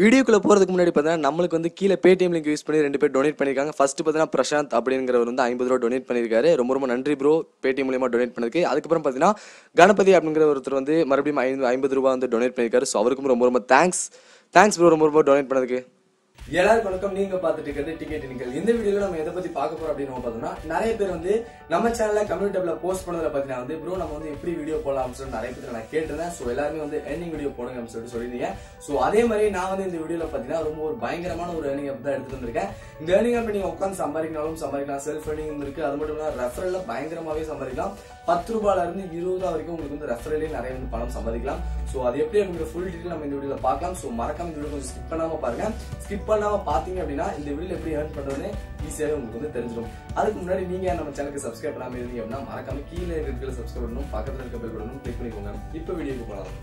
வீடியோக்குள்ள போறதுக்கு முன்னாடி பார்த்தீங்கன்னா நம்மளுக்கு வந்து கீழே பேடிஎம் லிங்க் யூஸ் பண்ணி 2 பேர் டொனேட் பண்ணிருக்காங்க. ஃபர்ஸ்ட் பார்த்தீங்கன்னா பிரசாந்த் அப்படிங்கிறவர் வந்து 50 ரூபா டொனேட் பண்ணிருக்காரு. ரொம்ப ரொம்ப நன்றி ப்ரோ பேடிஎம் மூலமா டொனேட் பண்ணதுக்கு. அதுக்கப்புறம் பார்த்தீங்கன்னா கணபதி அப்படிங்கிற ஒருத்தர் வந்து மறுபடியும் 50 ரூபா வந்து டொனேட் பண்ணிருக்காரு. ஸோ அவருக்கும் ரொம்ப ரொம்ப தேங்க்ஸ் ப்ரோ ரொம்ப ரொம்ப டொனேட் பண்ணதுக்கு. எல்லாருக்கும் வணக்கம். நீங்க பாத்துட்டு இருக்கிறது டிக்கெட். இந்த வீடியோல நம்ம எதை பத்தி பார்க்க போறோம் அப்படின்னு பார்த்தோம்னா, நிறைய பேர் வந்து நம்ம சேனல்ல கம்யூனிட்டி டேப்ல போஸ்ட் பண்ணதுல பாத்தீங்கன்னா வந்து ப்ரோ நம்ம வந்து எப்படி வீடியோ போடலாம் அப்படின்னு சொல்லி நிறைய பேர் நான் கேட்டிருந்தேன். ஸோ எல்லாருமே வந்து ஏர்னிங் வீடியோ போடுங்க அப்படின்னு சொல்லியிருந்தீங்க. ஸோ அதே மாதிரி நான் வந்து இந்த வீடியோல பாத்தீங்கன்னா ரொம்ப ஒரு பயங்கரமான ஒரு ஏர்னிங் ஆப் தான் எடுத்துட்டு வந்திருக்கேன். இந்த ஏர்னிங் ஆப் நீங்க உட்காந்து சம்பாதிக்கலாம். செல்ஃப் ஏர்னிங் இருக்கு. அது மட்டும் இல்லாம ரெஃபரல்ல பயங்கரமாவே சம்பாதிக்கலாம். 10 ரூபாயில இருந்து 20 ரூபா வரைக்கும் உங்களுக்கு வந்து ரெஃபரலே நிறைய வந்து பணம் சம்பாதிக்கலாம். ஸோ அது எப்படி அப்படிங்கிற ஃபுல் டீடைல் நம்ம இந்த வீடியோல பார்க்கலாம். ஸோ மறக்காம இந்த வீடியோ கொஞ்சம் ஸ்கிப் பண்ணாம பாருங்க. ஸ்கிப் பண்ணாம பாத்தீங்க அப்படின்னா இந்த வீடியோ எப்படி ஏர்ன் பண்றதுன்னு ஈஸியாவே உங்களுக்கு வந்து தெரிஞ்சிடும். அதுக்கு முன்னாடி நீங்க நம்ம சேனலுக்கு சப்ஸ்கிரைப் பண்ணாம இருந்தீங்க அப்படின்னா மறக்காம கீழே இருக்கிற சப்ஸ்கிரைப் பண்ணணும், பக்கத்துல இருக்க பெல் பட்டனும் கிளிக் பண்ணிக்கோங்க. இப்போ வீடியோக்கு போகலாம்.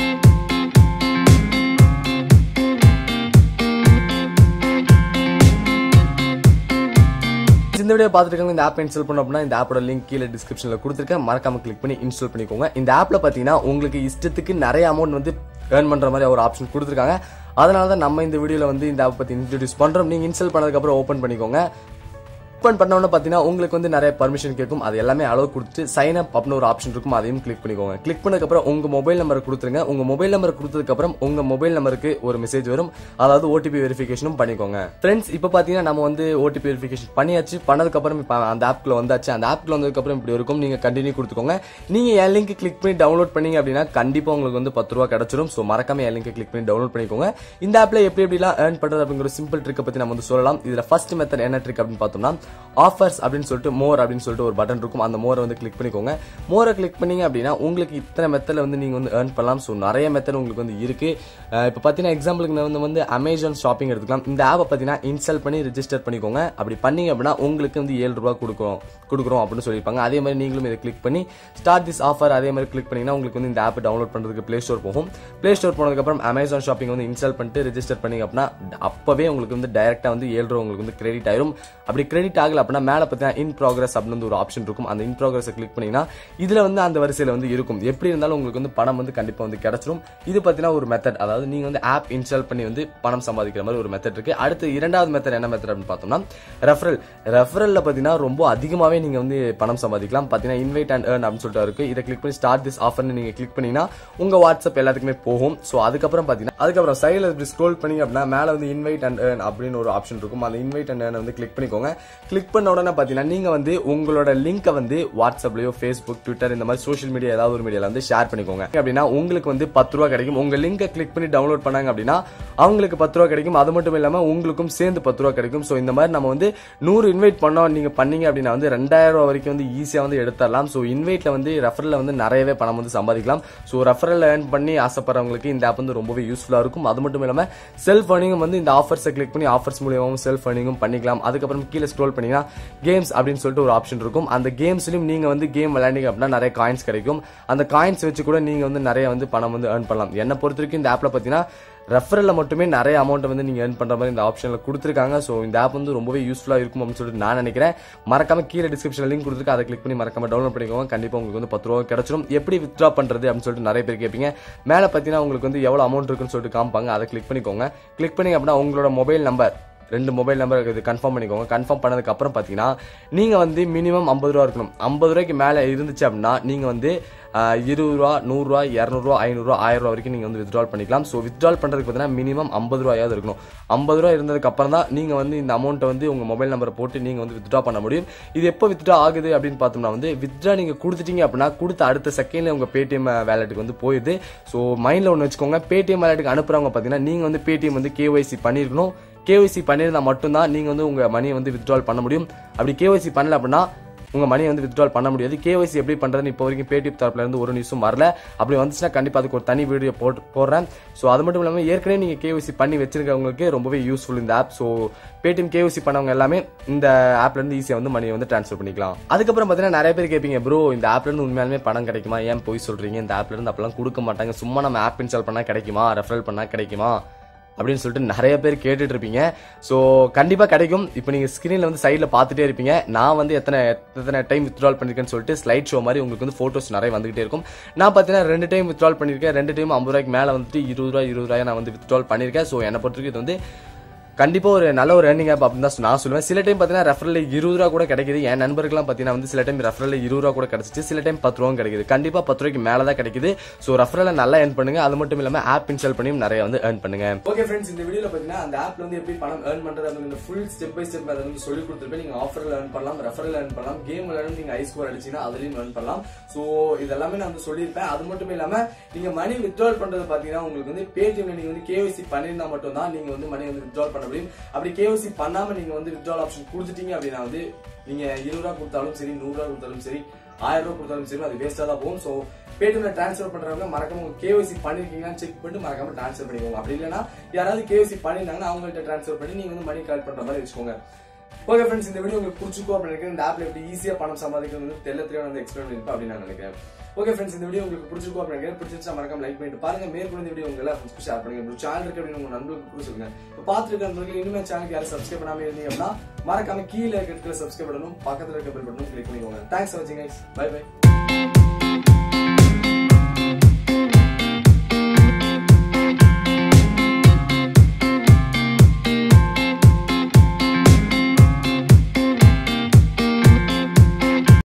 இந்த வீடியோ பார்த்துட்டு இருக்காங்க. இந்த ஆப் இன்ஸ்டால் பண்ணணும் அப்படின்னா இந்த ஆப்போட லிங்க் கீழே டிஸ்கிரிப்ஷன்ல கொடுத்துருக்கேன். மறக்காம கிளிக் பண்ணி இன்ஸ்டால் பண்ணிக்கோங்க. இந்த ஆப்ல பாத்தீங்கன்னா உங்களுக்கு இஷ்டத்துக்கு நிறைய அமௌண்ட் வந்து ஏர்ன் பண்ற மாதிரி ஒரு ஆப்ஷன் கொடுத்துருக்காங்க. அதனால தான் நம்ம இந்த வீடியோல வந்து இந்த ஆப் பத்தி இன்ட்ரோடியூஸ் பண்றோம். நீங்க இன்ஸ்டால் பண்ணதுக்கு அப்புறம் ஓபன் பண்ணிக்கோங்க. ஓப்பன் பண்ணோன்னு பார்த்தீங்கன்னா உங்களுக்கு வந்து நிறைய பர்மிஷன் கேட்கும். அது எல்லாமே அளவு கொடுத்து சைன் அப் அப்படின்னு ஒரு ஆப்ஷன் இருக்கும். அதையும் கிளிக் பண்ணிக்கோங்க. கிளிக் பண்ணதுக்கப்புறம் உங்க மொபைல் நம்பர் கொடுத்துருங்க. உங்க மொபைல் நம்பர் கொடுத்ததுக்கப்புறம் உங்க மொபைல் நம்பருக்கு ஒரு மெசேஜ் வரும். அதாவது ஓடிபி வெரிஃபிகேஷனும் பண்ணிக்கோங்க. ஃப்ரெண்ட்ஸ் இப்போ பார்த்தீங்கன்னா நம்ம வந்து ஓடிபி வெரிஃபிகேஷன் பண்ணியாச்சு. பண்ணதுக்கப்புறம் இப்போ அந்த ஆப்ல வந்தாச்சு. அந்த ஆப்ல வந்ததுக்கப்புறம் இப்படி இருக்கும். நீங்க கண்டினியூ கொடுத்துக்கோங்க. நீங்க என் லிங்க் கிளிக் பண்ணி டவுன்லோட் பண்ணீங்க அப்படின்னா கண்டிப்பா உங்களுக்கு வந்து 10 ரூபா கிடைச்சிடும். ஸோ மறக்காம என் லிங்க் கிளிக் பண்ணி டவுன்லோட் பண்ணிக்கோங்க. இந்த ஆப்ல எப்படிலாம் ஏர்ன் பண்றது அப்படிங்கிற சிம்பிள் ட்ரிக்கை பத்தி நம்ம வந்து சொல்லலாம். இதுல ஃபர்ஸ்ட் மெத்தட் என்ன ட்ரிக் அப்படின்னு பார்த்தோம்னா, ஆஃபர்ஸ் அப்படின்னு சொல்லிட்டு மோர் அப்படின்னு சொல்லிட்டு ஒரு பட்டன் இருக்கும். அந்த மோரை வந்து கிளிக் பண்ணிக்கோங்க. மோரை கிளிக் பண்ணீங்க அப்படின்னா உங்களுக்கு இத்தனை மெத்தட்ல வந்து நீங்க வந்து ஏர்ன் பண்ணலாம். ஸோ நிறைய மெத்தட் உங்களுக்கு வந்து இருக்கு. இப்போ பார்த்தீங்கன்னா எக்ஸாம்பிளுக்கு வந்து அமேசான் ஷாப்பிங் எடுத்துக்கலாம். இந்த ஆப்பை பார்த்தீங்கன்னா இன்ஸ்டால் பண்ணி ரெஜிஸ்டர் பண்ணிக்கோங்க. அப்படி பண்ணீங்க அப்படின்னா உங்களுக்கு வந்து 7 ரூபா கொடுக்குறோம் அப்படின்னு சொல்லியிருப்பாங்க. அதே மாதிரி நீங்களும் இதை கிளிக் பண்ணி ஸ்டார்ட் திஸ் ஆஃபர் அதே மாதிரி கிளிக் பண்ணீங்கன்னா உங்களுக்கு வந்து இந்த ஆப் டவுன்லோட் பண்றதுக்கு பிளே ஸ்டோர் போகும். பிளே ஸ்டோர் போனதுக்கப்புறம் அமேசான் ஷாப்பிங் வந்து இன்ஸ்டால் பண்ணிட்டு ரெஜிஸ்டர் பண்ணீங்க அப்படின்னா அப்பவே உங்களுக்கு வந்து டைரக்டா வந்து 7 ரூபா உங்களுக்கு வந்து கிரெடிட் ஆயிரும். அப்படி கிரெடிட் ஆகல அப்படின்னா மேல பார்த்தீங்கன்னா இன் ப்ராக்ரஸ் அப்படின்னு ஒரு ஆப்ஷன் இருக்கும். அந்த இன் ப்ராக்ரஸ் கிளிக் பண்ணீங்கன்னா இதுல வந்து அந்த வரிசையில வந்து இருக்கும். எப்படி இருந்தாலும் உங்களுக்கு வந்து பணம் வந்து கண்டிப்பா வந்து கிடைச்சிரும். இது பார்த்தீங்கன்னா ஒரு மெத்தட். அதாவது நீங்க வந்து ஆப் இன்ஸ்டால் பண்ணி வந்து பணம் சம்பாதிக்கிற மாதிரி ஒரு மெத்தட் இருக்கு. அடுத்து இரண்டாவது மெத்தட் என்ன மெத்தட் அப்படின்னு பார்த்தோம்னா ரெஃபரல்ல பார்த்தீங்கன்னா ரொம்ப அதிகமாவே நீங்க வந்து பணம் சம்பாதிக்கலாம். பார்த்தீங்கன்னா இன்வைட் அண்ட் ஏர்ன் அப்படின்னு சொல்லிட்டு இருக்கு. இதை கிளிக் பண்ணி ஸ்டார்ட் திஸ் ஆஃபர்னு நீங்க கிளிக் பண்ணீங்கன்னா உங்க வாட்ஸ்அப் எல்லாத்துக்குமே போகும். ஸோ அதுக்கப்புறம் பார்த்தீங்கன்னா சைடில் இப்படி ஸ்க்ரோல் பண்ணி அப்படின்னா மேல வந்து இன்வைட் அண்ட் ஏர்ன் அப்படின்னு ஒரு ஆப்ஷன் இருக்கும். அந்த இன்வைட் அண்ட் ஏர்ன் வந்து கிளிக் பண்ணிக்கோங்க. கிளிக் பண்ண உடனே பார்த்தீங்கன்னா நீங்க வந்து உங்களோட லிங்கை வந்து வாட்ஸ்அப்லயோ ஃபேஸ்புக் ட்விட்டர் இந்த மாதிரி சோஷியல் மீடியா ஏதாவது ஒரு மீடியால வந்து ஷேர் பண்ணிக்கோங்க. அப்படின்னா உங்களுக்கு வந்து 10 ரூபா கிடைக்கும். உங்க லிங்கை கிளிக் பண்ணி டவுன்லோட் பண்ணாங்க அப்படின்னா அவங்களுக்கு 10 ரூபா கிடைக்கும். அது மட்டும் இல்லாம உங்களுக்கும் சேர்ந்து 10 ரூபா கிடைக்கும். ஸோ இந்த மாதிரி நம்ம வந்து 100 இன்வைட் பண்ணோம் நீங்க பண்ணீங்க அப்படின்னா வந்து 2000 ரூபா வரைக்கும் வந்து ஈஸியா வந்து எடுத்துடலாம். ஸோ இன்வைட்ல வந்து ரெஃபரல்ல வந்து நிறையவே பணம் வந்து சம்பாதிக்கலாம். ஸோ ரெஃபரல் ஏர்ன் பண்ணி ஆசைப்படுறவங்களுக்கு இந்த ஆப் வந்து ரொம்பவே யூஸ்ஃபுல்லா இருக்கும். அது மட்டும் இல்லாம செல்ஃப் ஏர்னிங்கும் வந்து இந்த ஆஃபர்ஸை கிளிக் பண்ணி ஆஃபர்ஸ் மூலமாவும் செல்ஃப் ஏர்னிங்கும் பண்ணிக்கலாம். அதுக்கப்புறம் கீழே ஸ்க்ரோல் பண்ணீங்கன்னா கேம்ஸ் அப்படின்னு சொல்லிட்டு ஒரு ஆப்ஷன் இருக்கும். அந்த கேம்ஸ்லயும் நீங்க வந்து கேம் விளையாண்டீங்க அப்படின்னா நிறைய காயின்ஸ் கிடைக்கும். அந்த காயின்ஸ் வச்சு கூட நீங்க வந்து நிறைய வந்து பணம் வந்து ஏர்ன் பண்ணலாம். என்ன பொறுத்த வரைக்கும் இந்த ஆப்ல பாத்தீங்கன்னா ரெஃபரல்ல மட்டுமே நிறைய அமௌண்ட் வந்து நீங்க ஏர்ன் பண்ற மாதிரி இந்த ஆப்ஷன்ல கொடுத்துருக்காங்க. ஸோ இந்த ஆப் வந்து ரொம்பவே யூஸ்ஃபுல்லா இருக்கும் அப்படின்னு சொல்லிட்டு நான் நினைக்கிறேன். மறக்காம கீழே டிஸ்கிரிப்ஷன்ல லிங்க் கொடுத்துருக்கு. அதை கிளிக் பண்ணி மறக்காம டவுன்லோட் பண்ணிக்கோங்க. கண்டிப்பா உங்களுக்கு வந்து 10 ரூபா கிடைச்சிடும். எப்படி வித்ட்ரா பண்றது அப்படின்னு சொல்லிட்டு நிறைய பேர் கேட்பீங்க. மேல பாத்தீங்கன்னா உங்களுக்கு வந்து எவ்வளவு அமௌண்ட் இருக்குன்னு சொல்லிட்டு காமிப்பாங்க. அதை கிளிக் பண்ணிக்கோங்க. கிளிக் பண்ணி அப்படின்னா உங்களோட மொபைல் நம்பர் 2 மொபைல் நம்பர் இது கன்ஃபார்ம் பண்ணிக்கோங்க. கன்ஃபார்ம் பண்ணதுக்கு அப்புறம் பாத்தீங்கன்னா நீங்க வந்து மினிமம் 50 ரூபா இருக்கணும். 50 ரூபாய்க்கு மேல இருந்துச்சு அப்படின்னா நீங்க வந்து 20 ரூபா 100 ரூபா 200 ரூபா 500 ரூபா 1000 ரூபா வரைக்கும் நீங்க வந்து வித்ட்ரால் பண்ணிக்கலாம். ஸோ வித்ட்ரால் பண்றதுக்கு பார்த்தீங்கன்னா மினிமம் 50 ரூபாயாவது இருக்கணும். 50 ரூபா இருந்ததுக்கு அப்புறம் தான் நீங்க வந்து இந்த அமௌண்ட்டை வந்து உங்க மொபைல் நம்பரை போட்டு நீங்க வந்து வித்ட்ரா பண்ண முடியும். இது எப்போ வித்ட்ரா ஆகுது அப்படின்னு பார்த்தோம்னா வந்து வித்ட்ரா நீங்க கொடுத்துட்டீங்க அப்படின்னா கொடுத்த அடுத்த செகண்ட்ல உங்க பேடிஎம் வேலெட்டுக்கு வந்து போயிடுது. ஸோ மைண்ட்ல ஒன்று வச்சுக்கோங்க. பேடிஎம் வேலெட்டுக்கு அனுப்புறவங்க பார்த்தீங்கன்னா நீங்க வந்து பேடிஎம் வந்து கேஒய்சி பண்ணிருக்கணும். கேஒய்சி பண்ணியிருந்தா மட்டும்தான் நீங்க வந்து உங்க மணியை வந்து வித்ட்ரால் பண்ண முடியும். அப்படி கேஒய்சி பண்ணல அப்படின்னா உங்க மணியை வந்து வித்ட்ரால் பண்ண முடியாது. கேஒய்சி எப்படி பண்றதுன்னு இப்போ வரைக்கும் பேடிஎம் தரப்புல இருந்து ஒரு நியூஸும் வரல. அப்படி வந்துச்சுன்னா கண்டிப்பா அதுக்கு ஒரு தனி வீடியோ போடுறேன். ஸோ அது மட்டும் இல்லாமல் ஏற்கனவே நீங்க கேஒய்சி பண்ணி வச்சிருக்கவங்களுக்கு ரொம்பவே யூஸ்ஃபுல் இந்த ஆப். ஸோ பேடிஎம் கேஒய்சி பண்ணவங்க எல்லாமே இந்த ஆப்ல இருந்து ஈஸியா வந்து மணியை வந்து டிரான்ஸ்ஃபர் பண்ணிக்கலாம். அதுக்கப்புறம் பாத்தீங்கன்னா நிறைய பேர் கேட்பீங்க, ப்ரோ இந்த ஆப்ல இருந்து உண்மையாலுமே பணம் கிடைக்குமா? ஏன் போய் சொல்றீங்க? இந்த ஆப்ல இருந்து அப்பெல்லாம் கொடுக்க மாட்டாங்க. சும்மா நம்ம ஆப் இன்ஸ்டால் பண்ணா கிடைக்குமா? ரெஃபரல் பண்ணா கிடைக்குமா அப்படின்னு சொல்லிட்டு நிறைய பேர் கேட்டுட்டு இருப்பீங்க. ஸோ கண்டிப்பா கிடைக்கும். இப்போ நீங்க ஸ்கிரீன்ல வந்து சைட்ல பார்த்துட்டே இருப்பீங்க. நான் வந்து எத்தனை டைம் வித்ட்ரால் பண்ணிருக்கேன்னு சொல்லிட்டு ஸ்லைட் ஷோ மாதிரி உங்களுக்கு வந்து போட்டோஸ் நிறைய வந்துகிட்டே இருக்கும். நான் பார்த்தீங்கன்னா 2 டைம் வித்ட்ரால் பண்ணிருக்கேன். 2 டைம் 50 ரூபாய்க்கு மேல வந்துட்டு 20 ரூபாய் நான் வந்து வித்ட்ரால் பண்ணிருக்கேன். ஸோ என்னை பொறுத்தவரைக்கும் இது வந்து கண்டிப்பா ஒரு நல்ல ஒரு ஏர்னிங் ஆப் அப்படின்னு தான் நான் சொல்லுவேன். சில டைம் பார்த்தீங்கன்னா ரெஃபரல் 20 ரூபா கூட கிடைக்குது. என் நண்பர்கள்லாம் பார்த்தீங்கன்னா வந்து சில டைம் ரெஃபரல் 20 ரூபா கூட கிடைச்சிச்சு. சில டைம் 10 ரூபா கிடைக்குது. கண்டிப்பா 10 ரூபாய்க்கு மேல தான் கிடைக்குது. ஸோ ரெஃபரல நல்லா ஏர்ன் பண்ணுங்க. அது மட்டும் இல்லாம ஆப் இன்ஸ்டால் பண்ணியும் நிறைய வந்து ஏர்ன் பண்ணுங்க. ஓகே ஃப்ரெண்ட்ஸ், இந்த வீடியோல பார்த்தீங்கன்னா அந்த ஆப்ல வந்து எப்படி பணம் ஏர்ன் பண்றது அப்படின்னு ஃபுல் ஸ்டெப் பை ஸ்டெப் அதை வந்து சொல்லி கொடுத்துருப்பேன். நீங்க ஆஃபர்ல ஏர்ன் பண்ணலாம், ரெஃபரல் ஏர்ன் பண்ணலாம், கேம் விளையாடும் நீங்க ஐ ஸ்கோர் அடிச்சீங்கன்னா அதுலயும் ஏர்ன் பண்ணலாம். ஸோ இதெல்லாமே நான் வந்து சொல்லியிருப்பேன். அது மட்டும் இல்லாம நீங்க மணி வித்ட்ரால் பண்றது பாத்தீங்கன்னா உங்களுக்கு வந்து பேடிஎம்ல நீங்க வந்து கேஒய்சி பண்ணிருந்தா மட்டும் தான் நீங்க வந்து மணி வந்து வித்ட்ரால் பண்ண முடியும். அப்படி கேஒய்சி பண்ணாம நீங்க வந்து வித்ட்ரால் ஆப்ஷன் கொடுத்துட்டீங்க அப்படின்னா வந்து நீங்க 20 ரூபா கொடுத்தாலும் சரி, 100 ரூபா கொடுத்தாலும் சரி, 1000 ரூபா கொடுத்தாலும் சரி, அது வேஸ்டா தான் போகும். சோ பேடிஎம்ல டிரான்ஸ்ஃபர் பண்றவங்க மறக்காம உங்க கேஒய்சி பண்ணிருக்கீங்கன்னு செக் பண்ணிட்டு மறக்காம டிரான்ஸ்ஃபர் பண்ணிக்கோங்க. அப்படி இல்லைன்னா யாராவது கேஒய்சி பண்ணிருந்தாங்கன்னா அவங்கள்ட்ட டிரான்ஸ்ஃபர் பண்ணி நீங்க வந்து மணி கலெக்ட் பண்ற மாதிரி வச்சுக்கோங்க. ஓகே ஃப்ரெண்ட்ஸ், இந்த வீடியோ உங்களுக்கு பிடிச்சிருக்கும் அப்படின்னு நினைக்கிறேன். இந்த ஆப்ல எப்படி ஈஸியா பணம் சம்பாதிக்கிறது வந்து தெளிவா வந்து எக்ஸ்பிளைன் பண்ணிருப்பேன் அப்படின்னு நான் நினைக்கிறேன். ஓகே ஃப்ரெண்ட்ஸ், இந்த வீடியோ உங்களுக்கு பிடிச்சிருக்கும் அப்படின்னு நினைக்கிறேன். பிடிச்சிருந்தா மறக்காம லைக் பண்ணிட்டு பாருங்க. மேற்கொண்டு இந்த வீடியோ உங்க எல்லாருக்கும் ஷேர் பண்ணுங்க. சேனல் இருக்கு அப்படின்னு உங்க நண்பர்களுக்கு கூட சொல்லுங்க. இப்போ பார்த்துருக்க நண்பர்கள் இன்னுமே சேனலுக்கு யாரும் சப்ஸ்கிரைப் பண்ணாம இருந்தீங்க அப்படின்னா மறக்காம கீழே இருக்கிற சப்ஸ்கிரைப் பண்ணணும், பக்கத்துல இருக்க பெல் பட்டனும் கிளிக் பண்ணிக்கோங்க. தேங்க்ஸ் ஃபார் வாட்சிங் கைஸ். Bye by.